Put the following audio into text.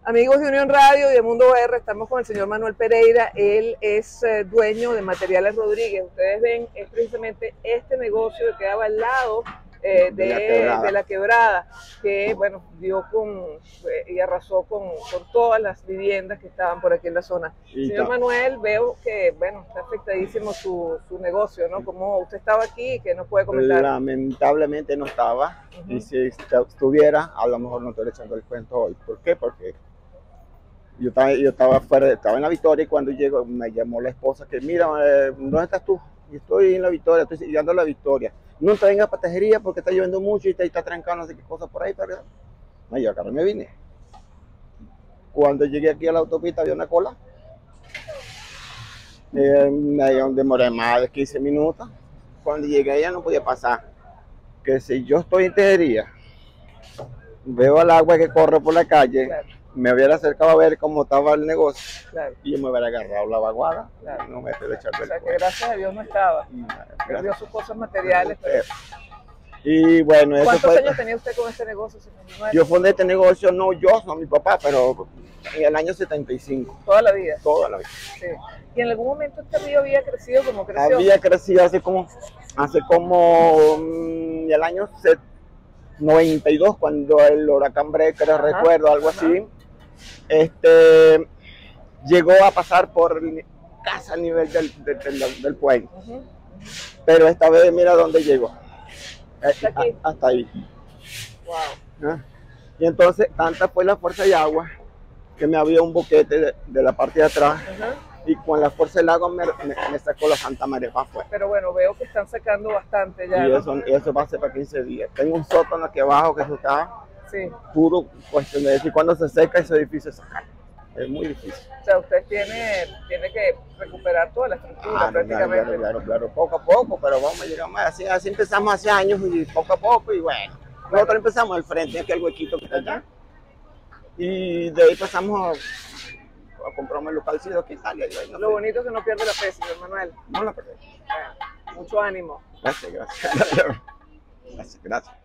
Amigos de Unión Radio y de Mundo R, estamos con el señor Manuel Pereira. Él es dueño de Materiales Rodríguez. Ustedes ven, es precisamente este negocio que quedaba al lado de la quebrada, que bueno, dio y arrasó con todas las viviendas que estaban por aquí en la zona. Señor Manuel, veo que bueno, está afectadísimo su negocio, ¿no? ¿Cómo usted estaba aquí? ¿Qué nos puede comentar? Lamentablemente no estaba, y si estuviera, a lo mejor no estoy echando el cuento hoy. ¿Por qué? Porque yo estaba afuera, estaba en La Victoria, y cuando llego me llamó la esposa que, mira, ¿dónde estás tú? Y estoy en La Victoria, estoy llegando a La Victoria. No te vengas a Tejería porque está lloviendo mucho y está trancado no sé qué cosa por ahí, pero no, yo acá me vine. Cuando llegué aquí a la autopista había una cola. Me demoré más de 15 minutos. Cuando llegué ya no podía pasar. Que si yo estoy en Tejería, veo el agua que corre por la calle, claro, me hubiera acercado a ver cómo estaba el negocio, claro, y yo me hubiera agarrado la vaguada, claro, no me estoy echando el cuento. Que gracias a Dios no estaba, perdió sus cosas materiales. Pero... Y bueno, ¿Cuántos años tenía usted con este negocio, señor Manuel? Yo fundé este negocio, no yo, no mi papá, pero en el año 75. ¿Toda la vida? Toda la vida. Sí. ¿Y en algún momento este río había crecido como creció? Había crecido hace como el año 92, cuando el huracán Brecker, recuerdo, algo así, llegó a pasar por casi al nivel del puente. Pero esta vez mira dónde llegó. Hasta ahí. Wow. Y entonces tanta fue la fuerza de agua que me había un boquete de la parte de atrás, y con la fuerza del agua me sacó la Santa María para afuera. Pero bueno, veo que están sacando bastante ya. Y eso va a ser para 15 días. Tengo un sótano aquí abajo que eso está puro cuestión de decir cuando se seca eso es difícil sacar. Es muy difícil. O sea, usted tiene que recuperar toda la estructura prácticamente. Claro, poco a poco, pero vamos a llegar más. Así empezamos hace años y poco a poco, y bueno. Nosotros empezamos al frente, aquí el huequito que está allá. Y de ahí pasamos a comprarme el localcito aquí en Italia. Lo bonito es que no pierde la fe, señor Manuel. No la perdí. Mucho ánimo. Gracias. Gracias.